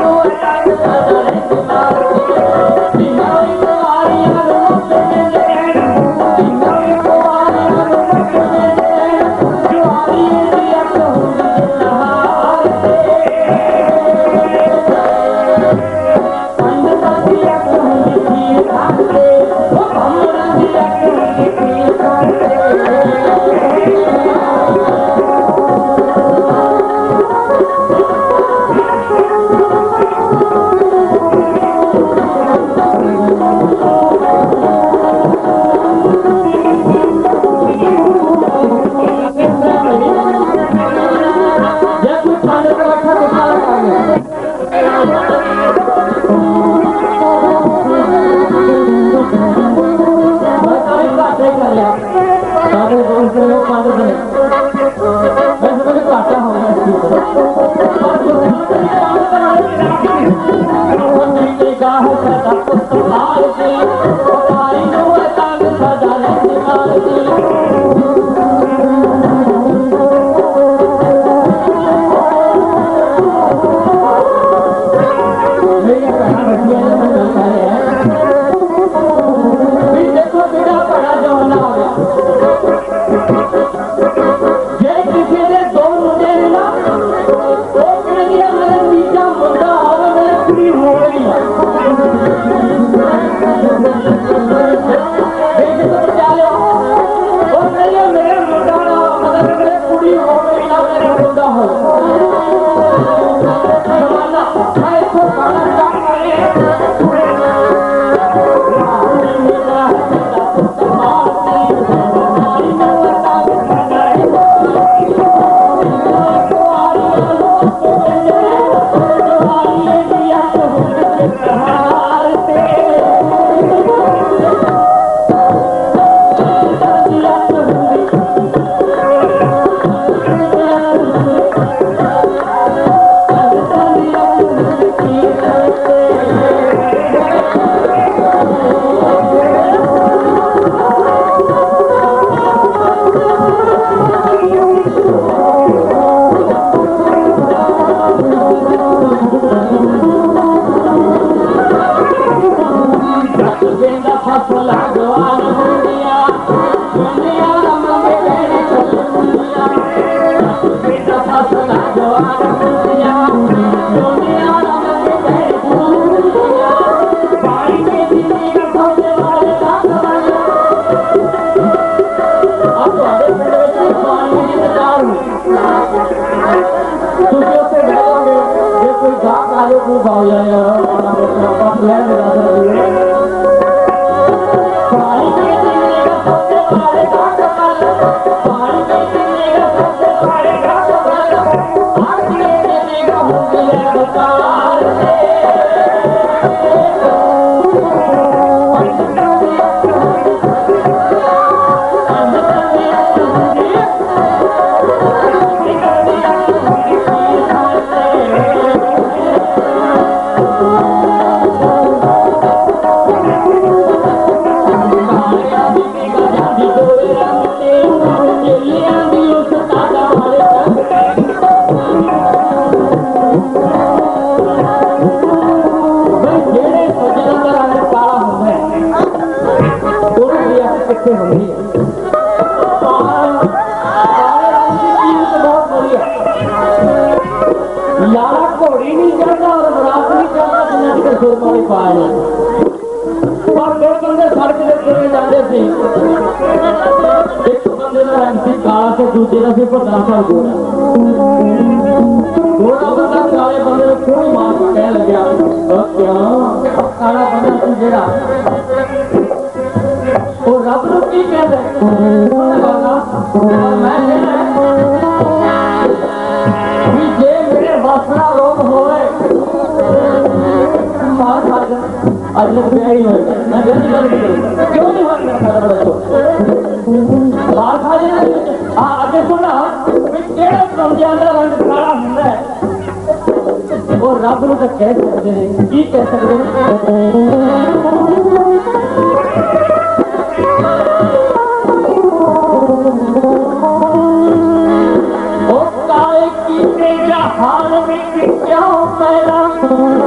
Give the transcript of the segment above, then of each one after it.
हाल में क्यों मेरा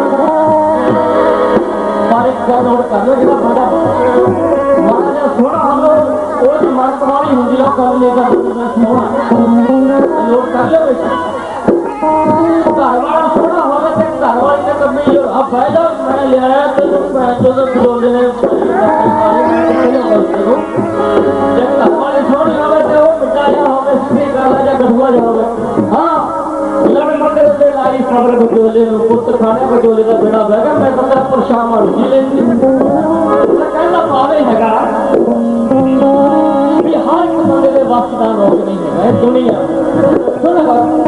क्या नोट कर लो जो बड़ा मारा जो सोना हम लोग वो जो मार तुम्हारी हिंदी लोग कर लेगा सोना नोट कर लो घरवाला सोना होगा तो घरवाली ने कभी अब फायदा मैं ले आया तो पैसों से बोलने जब घरवाले सोने होगा तो वो मिटाया होगा इसलिए काला जा कठुआ जाओगे हाँ खबर बटोले पुत्र खाने बटोले का बेड़ा बैगा मैं तो परेशान मारू जी लेंगी कहना पावे हैगा भी हर एक बंदे के वास्ता लोग नहीं है दुनिया सुन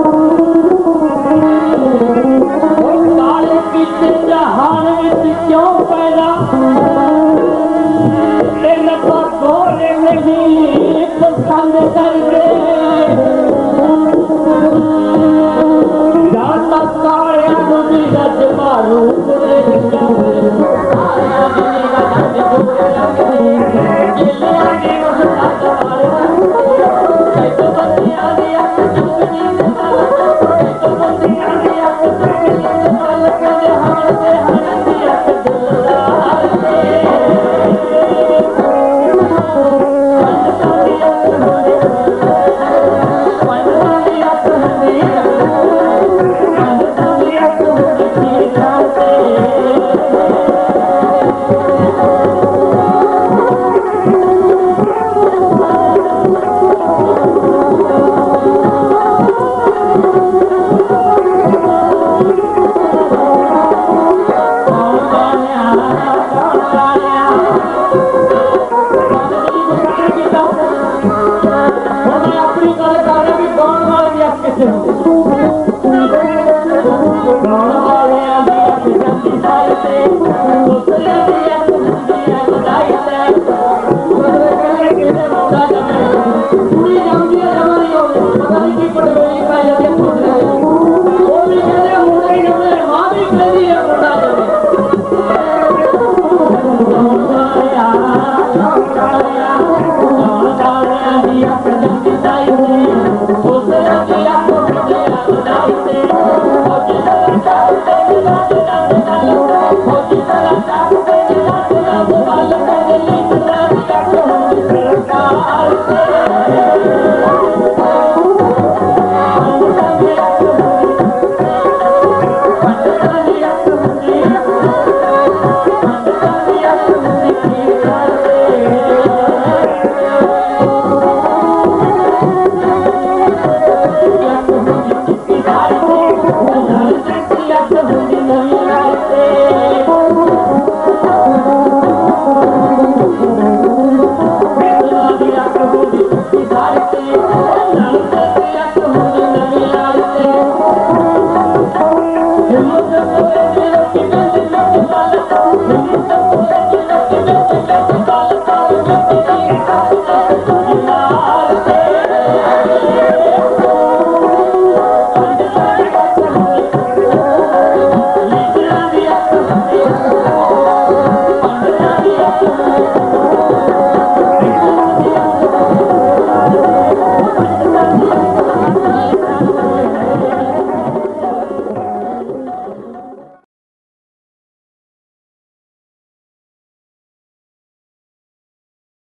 काले पीछे जहान विच क्यों पैदा इन पर गोरे नहीं पसंद करते मारू Thank you.